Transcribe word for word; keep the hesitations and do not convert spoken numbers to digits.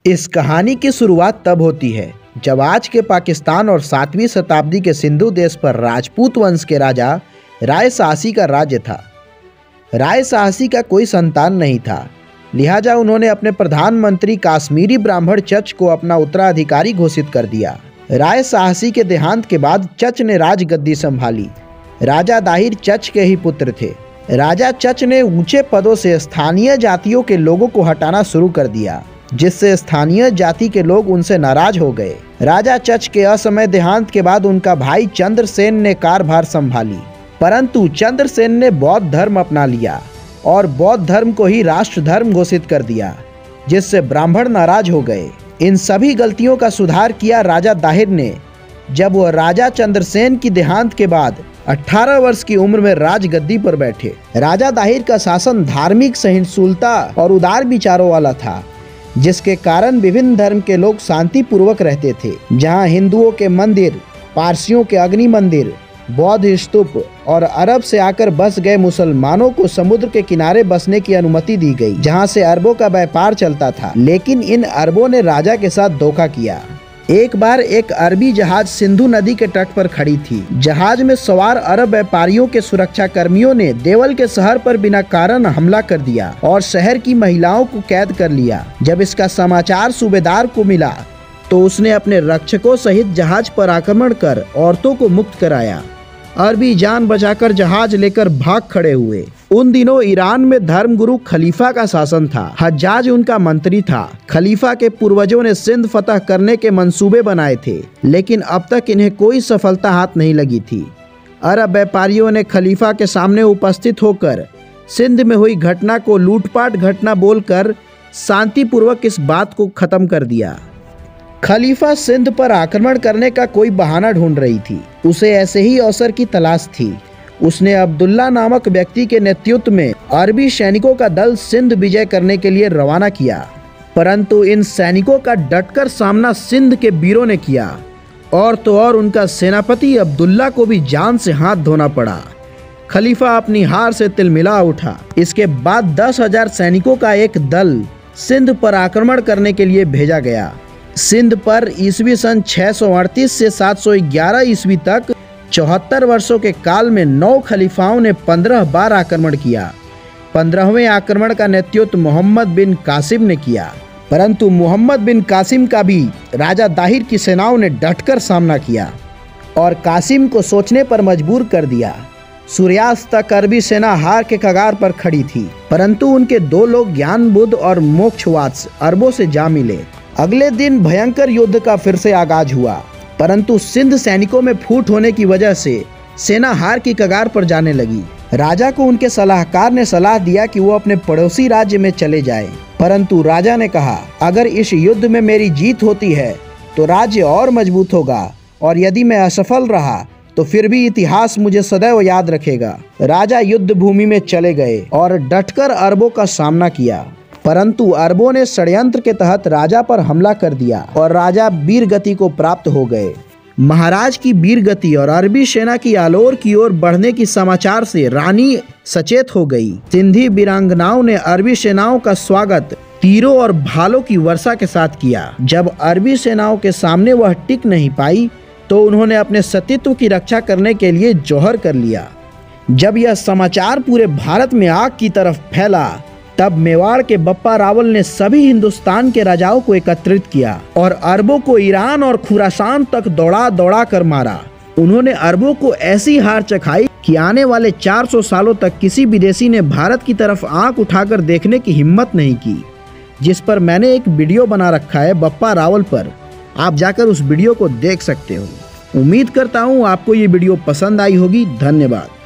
इस कहानी की शुरुआत तब होती है जब आज के पाकिस्तान और सातवीं शताब्दी के सिंधु देश पर राजपूत वंश के राजा राय साहसी का राज्य था। राय साहसी का कोई संतान नहीं था, लिहाजा उन्होंने अपने प्रधानमंत्री काश्मीरी ब्राह्मण चच को अपना उत्तराधिकारी घोषित कर दिया। राय साहसी के देहांत के बाद चच ने राजगद्दी संभाली। राजा दाहिर चच के ही पुत्र थे। राजा चच ने ऊंचे पदों से स्थानीय जातियों के लोगों को हटाना शुरू कर दिया, जिससे स्थानीय जाति के लोग उनसे नाराज हो गए। राजा चच के असमय देहांत के बाद उनका भाई चंद्रसेन ने कार्यभार संभाली, परंतु चंद्रसेन ने बौद्ध धर्म अपना लिया और बौद्ध धर्म को ही राष्ट्र धर्म घोषित कर दिया, जिससे ब्राह्मण नाराज हो गए। इन सभी गलतियों का सुधार किया राजा दाहिर ने, जब वह राजा चंद्रसेन की देहांत के बाद अठारह वर्ष की उम्र में राजगद्दी पर बैठे। राजा दाहिर का शासन धार्मिक सहिष्णुता और उदार विचारों वाला था, जिसके कारण विभिन्न धर्म के लोग शांति पूर्वक रहते थे। जहां हिंदुओं के मंदिर, पारसियों के अग्नि मंदिर, बौद्ध स्तूप और अरब से आकर बस गए मुसलमानों को समुद्र के किनारे बसने की अनुमति दी गई, जहां से अरबों का व्यापार चलता था। लेकिन इन अरबों ने राजा के साथ धोखा किया। एक बार एक अरबी जहाज सिंधु नदी के तट पर खड़ी थी। जहाज में सवार अरब व्यापारियों के सुरक्षा कर्मियों ने देवल के शहर पर बिना कारण हमला कर दिया और शहर की महिलाओं को कैद कर लिया। जब इसका समाचार सूबेदार को मिला तो उसने अपने रक्षकों सहित जहाज पर आक्रमण कर औरतों को मुक्त कराया। अरबी जान बचाकर जहाज लेकर भाग खड़े हुए। उन दिनों ईरान में धर्मगुरु खलीफा का शासन था। हज्जाज उनका मंत्री था। खलीफा के पूर्वजों ने सिंध फतह करने के मंसूबे बनाए थे, लेकिन अब तक इन्हें कोई सफलता हाथ नहीं लगी थी। अरब व्यापारियों ने खलीफा के सामने उपस्थित होकर सिंध में हुई घटना को लूटपाट घटना बोलकर शांतिपूर्वक इस बात को खत्म कर दिया। खलीफा सिंध पर आक्रमण करने का कोई बहाना ढूंढ रही थी। उसे ऐसे ही अवसर की तलाश थी। उसने अब्दुल्ला नामक व्यक्ति के नेतृत्व में अरबी सैनिकों का दल सिंध विजय करने के लिए रवाना किया, परंतु इन सैनिकों का डटकर सामना सिंध के वीरों ने किया और तो और उनका सेनापति अब्दुल्ला को भी जान से हाथ धोना पड़ा। खलीफा अपनी हार से तिलमिला उठा। इसके बाद दस हजार सैनिकों का एक दल सिंध पर आक्रमण करने के लिए भेजा गया। सिंध पर ईस्वी सन छह सौ अड़तीस से सात सौ ग्यारह ईस्वी तक चौहत्तर वर्षों के काल में नौ खलीफाओं ने पंद्रह बार आक्रमण किया। पंद्रहवें आक्रमण का नेतृत्व मोहम्मद बिन कासिम ने किया, परंतु मोहम्मद बिन कासिम का भी राजा दाहिर की सेनाओं ने डटकर सामना किया और कासिम को सोचने पर मजबूर कर दिया। सूर्यास्त तक अरबी सेना हार के कगार पर खड़ी थी, परंतु उनके दो लोग ज्ञान बुद्ध और मोक्षवाद अरबों से जा मिले। अगले दिन भयंकर युद्ध का फिर से आगाज हुआ, परंतु सिंध सैनिकों में फूट होने की वजह से सेना हार की कगार पर जाने लगी। राजा को उनके सलाहकार ने सलाह दिया कि वो अपने पड़ोसी राज्य में चले जाएं, परंतु राजा ने कहा, अगर इस युद्ध में मेरी जीत होती है तो राज्य और मजबूत होगा, और यदि मैं असफल रहा तो फिर भी इतिहास मुझे सदैव याद रखेगा। राजा युद्ध भूमि में चले गए और डटकर अरबों का सामना किया, परंतु अरबों ने षड्यंत्र के तहत राजा पर हमला कर दिया और राजा वीरगति को प्राप्त हो गए। महाराज की वीरगति और अरबी सेना की आलोर की ओर बढ़ने की समाचार से रानी सचेत हो गई। सिंधी वीरांगनाओं ने अरबी सेनाओं का स्वागत तीरों और भालों की वर्षा के साथ किया। जब अरबी सेनाओं के सामने वह टिक नहीं पाई तो उन्होंने अपने सतीत्व की रक्षा करने के लिए जौहर कर लिया। जब यह समाचार पूरे भारत में आग की तरफ फैला, तब मेवाड़ के बप्पा रावल ने सभी हिंदुस्तान के राजाओं को एकत्रित किया और अरबों को ईरान और खुरासान तक दौड़ा दौड़ा कर मारा। उन्होंने अरबों को ऐसी हार चखाई कि आने वाले चार सौ सालों तक किसी विदेशी ने भारत की तरफ आंख उठाकर देखने की हिम्मत नहीं की, जिस पर मैंने एक वीडियो बना रखा है बप्पा रावल पर। आप जाकर उस वीडियो को देख सकते हो। उम्मीद करता हूँ आपको ये वीडियो पसंद आई होगी। धन्यवाद।